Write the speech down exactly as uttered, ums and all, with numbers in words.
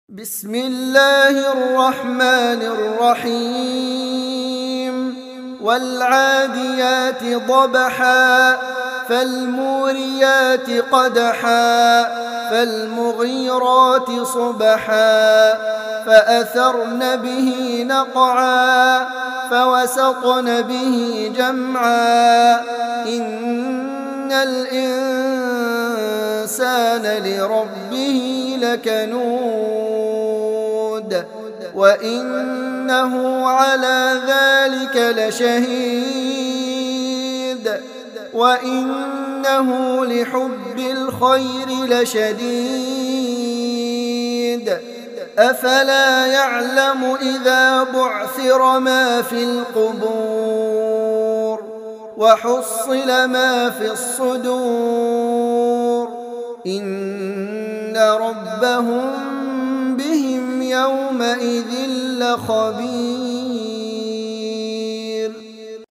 بسم الله الرحمن الرحيم والعاديات ضبحا فالموريات قدحا فالمغيرات صبحا فأثرن به نقعا فوسطن به جمعا إن الإنسان لربه لكنود وإنه على ذلك لشهيد وإنه لحب الخير لشديد أفلا يعلم إذا بعثر ما في القبور وحصل ما في الصدور إن ربهم بهم يومئذ لخبير.